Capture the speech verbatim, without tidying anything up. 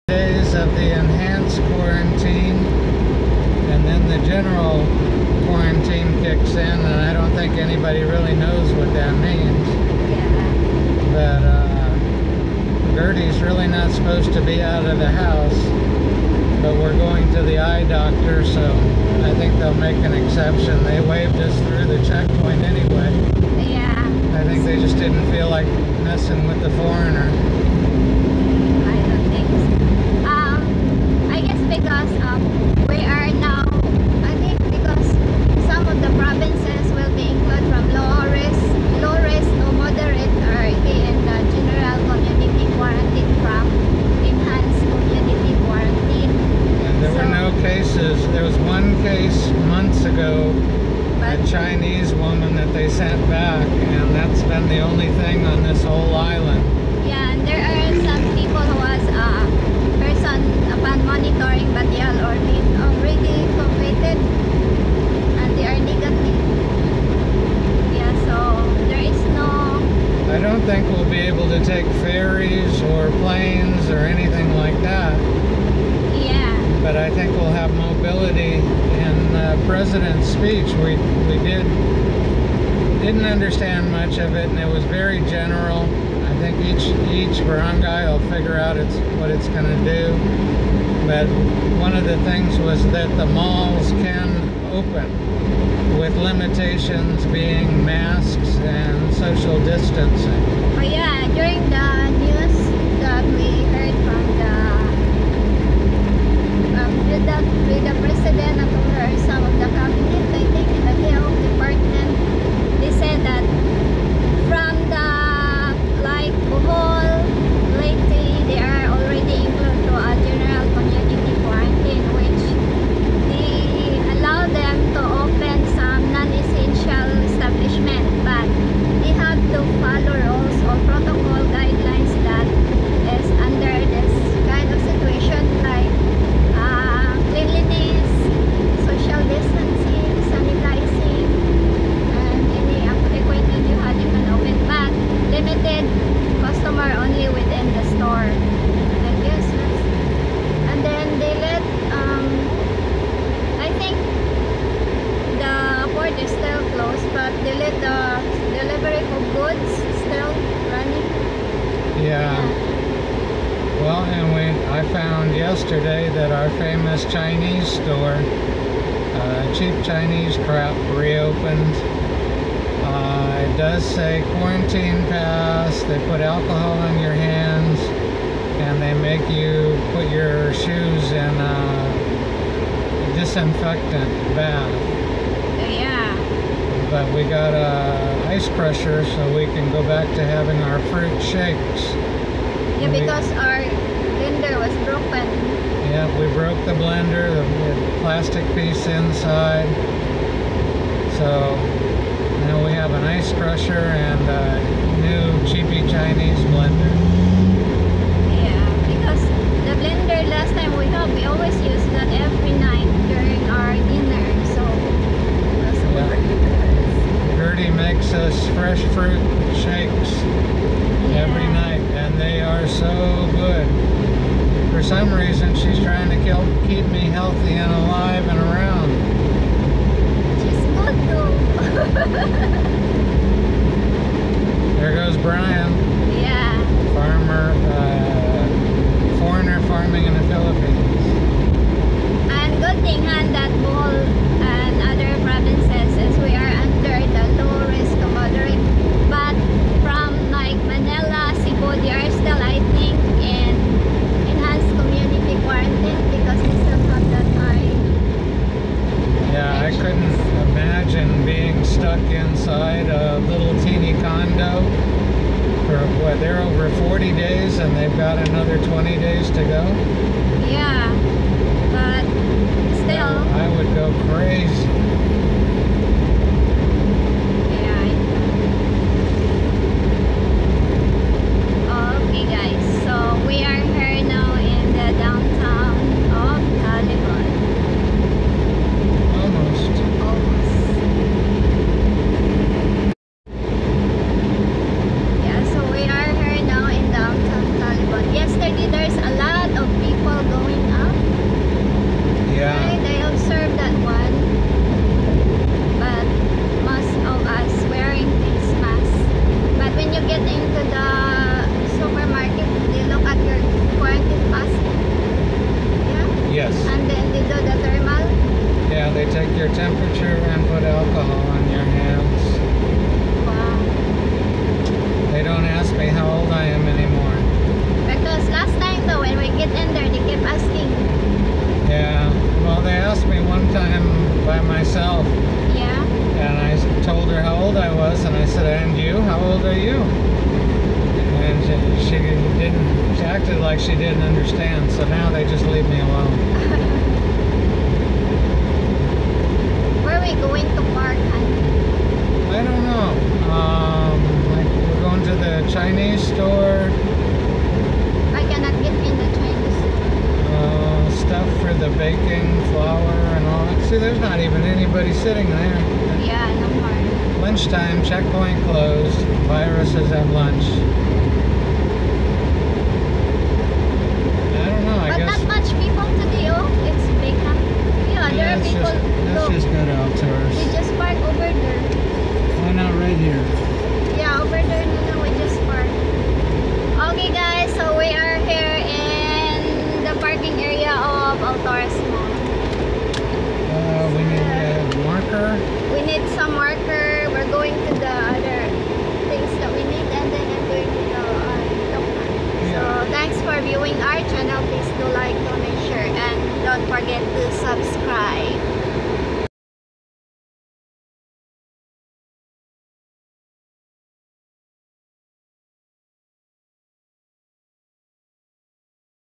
Days of the enhanced quarantine, and then the general quarantine kicks in, and I don't think anybody really knows what that means. Yeah. But uh, Gertie's really not supposed to be out of the house, but we're going to the eye doctor, so I think they'll make an exception. They waved us through the checkpoint anyway. Yeah. I think they just didn't feel like messing with the foreigner. I don't think so. Um, I guess because um, we are now, I think because some of the provinces will be included from low risk, low risk to moderate are in the general community quarantine from enhanced community quarantine. And there So- were no cases. There was one case months ago, a But Chinese woman that they sent back, and that's been the only thing on this whole island. yeah, and there are some people who was uh, person upon monitoring, but they are already already completed and they are negative. Yeah, so there is no. I don't think we'll be able to take ferries or planes or anything like that, Yeah, but I think we'll have mobility. In the president's speech, we we did didn't understand much of it, and it was very general. I think each each barangay will figure out it's what it's going to do. But one of the things was that the malls can open, with limitations being masks and social distancing. oh yeah, during the news that we heard from the um, with the with the president and or some of the cabinet, I think in the health department, they said that from the like Bohol, Leyte, they are already included to a general community quarantine, which they allow them to open some non-essential establishment, but they have to follow rules or protocol guidelines that is under this kind of situation, like uh, cleanliness, social distancing, sanitizing, and any equipment you had you can open, but limited customer only within the store. I guess that's, and then they let um I think the port is still closed, but they let the delivery of goods still running. Yeah. Well, and we I found yesterday that our famous Chinese store, uh, cheap Chinese crap, reopened. Uh, it does say quarantine pass. They put alcohol on your hands, and they make you put your shoes in a disinfectant bath. Yeah. But we got a ice crusher, so we can go back to having our fruit shakes. Yeah, We- because our blender was broken. Yeah, we broke the blender, the, the plastic piece inside. So now we have an ice crusher and a new cheapy Chinese blender. Yeah, because the blender last time we have, we always use that every night during our dinner. So that's Yeah. Gertie makes us fresh fruit shakes every Yeah. night, and they are so good. For some reason, she's trying to kill, keep me healthy and alive and around. She's good too. There goes Brian, Yeah. farmer, uh, foreigner farming in the Philippines. And good thing han that Bohol and other provinces is we are under the low risk to moderate. But from like Manila, Cebu, they are still I think in enhanced community quarantine because they still have that high. Yeah, I couldn't imagine being stuck inside a little teeny condo for what, they're over forty days and they've got another twenty days to go. Yeah, temperature and put alcohol on your hands. Wow. They don't ask me how old I am anymore. Because last time though, when we get in there, they kept asking. Yeah, well, they asked me one time by myself, Yeah. and I told her how old I was, and I said, and you? How old are you? And she, she didn't, she acted like she didn't understand, so now they just leave me alone. Where are we going to park, honey? I don't know. Um, like we're going to the Chinese store, I cannot get in the Chinese store. uh, stuff for the baking, flour, and all that. See, there's not even anybody sitting there. Yeah, no more. Lunchtime, checkpoint closed. Virus is at lunch.